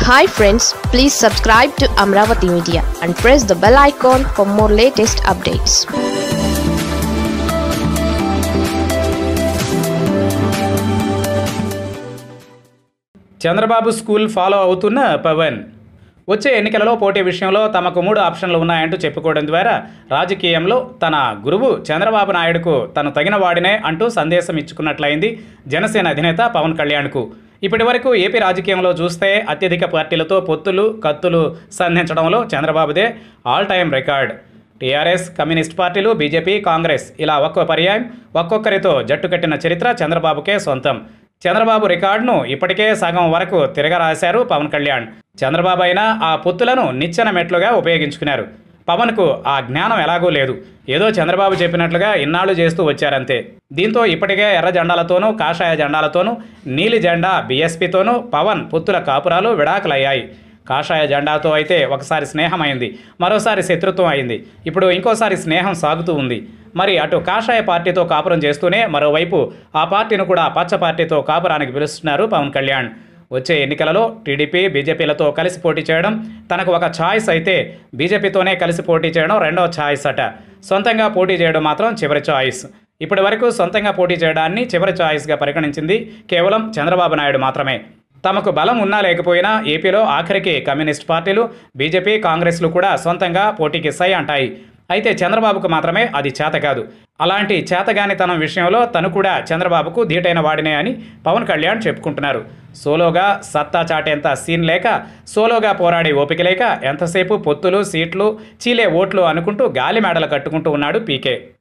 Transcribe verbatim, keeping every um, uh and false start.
Hi friends, please subscribe to Amaravathi Media and press the bell icon for more latest updates. Chandrababu school follow అవుతున్న పవన్ వచ్చే ఎన్నికలలో పోటీ విషయంలో తమకు మూడు ఆప్షన్లు ఉన్నాయంటూ చెప్పుకోవడం ద్వారా రాజకీయంలో తన గురువు చంద్రబాబు నాయుడుకు తను తగిన వాడినే అంటూ సందేశం ఇచ్చుకున్నట్లయింది జనసేన అధినేత పవన్ కళ్యాణ్కు. ఇప్పటి వరకు ఏపీ రాజకీయంలో చూస్తే అత్యధిక పార్టీలతో పొత్తులు కత్తులు సంధించడంలో చంద్రబాబుదే all time record. TRS, communist పార్టీలు, బీజేపీ, కాంగ్రెస్ ఇలా ఒక్కో పర్యాయం ఒక్కొక్కరితో జట్టు కట్టిన చరిత్ర చంద్రబాబుకే సొంతం. చంద్రబాబు రికార్డును ఇప్పటికే సగం వరకు తిరగరాశారు పవన్ కళ్యాణ్. చంద్రబాబు అయినా ఆ పొత్తులను నిచ్చెన మెట్లుగా ఉపయోగించుకున్నారు. పవన్కు ఆ జ్ఞానం ఎలాగూ లేదు. ఏదో చంద్రబాబు చెప్పినట్లుగా ఇన్నాళ్లు చేస్తూ వచ్చారంతే. దీంతో ఇప్పటికే ఎర్ర జెండాలతోనూ కాషాయ జెండాలతోనూ నీలి జెండా బీఎస్పీతోనూ పవన్ పొత్తుల కాపురాలు విడాకులయ్యాయి. కాషాయ జెండాతో అయితే ఒకసారి స్నేహం అయింది, మరోసారి శత్రుత్వం అయింది, ఇప్పుడు ఇంకోసారి స్నేహం సాగుతూ ఉంది. మరి అటు కాషాయ పార్టీతో కాపురం చేస్తూనే మరోవైపు ఆ పార్టీని కూడా పచ్చ పార్టీతో కాపురానికి పిలుస్తున్నారు పవన్ కళ్యాణ్. వచ్చే ఎన్నికలలో టీడీపీ, బీజేపీలతో కలిసి పోటీ చేయడం తనకు ఒక ఛాయిస్ అయితే, బీజేపీతోనే కలిసి పోటీ చేయడం రెండో ఛాయిస్ అట. సొంతంగా పోటీ చేయడం మాత్రం చివరి ఛాయిస్. ఇప్పటి వరకు సొంతంగా పోటీ చేయడాన్ని చివరి ఛాయిస్గా పరిగణించింది కేవలం చంద్రబాబు నాయుడు మాత్రమే. తమకు బలం ఉన్నా లేకపోయినా ఏపీలో ఆఖరికి కమ్యూనిస్ట్ పార్టీలు, బీజేపీ, కాంగ్రెస్లు కూడా సొంతంగా పోటీకి సై అంటాయి. అయితే చంద్రబాబుకు మాత్రమే అది చేత కాదు. అలాంటి చేతగానితనం విషయంలో తను కూడా చంద్రబాబుకు ధీటైన వాడినే అని పవన్ కళ్యాణ్ చెప్పుకుంటున్నారు. సోలోగా సత్తా చాటేంత సీన్ లేక, సోలోగా పోరాడే ఓపిక లేక ఎంతసేపు పొత్తులు, సీట్లు, చీలే ఓట్లు అనుకుంటూ గాలి మేడలు కట్టుకుంటూ ఉన్నాడు పీకే.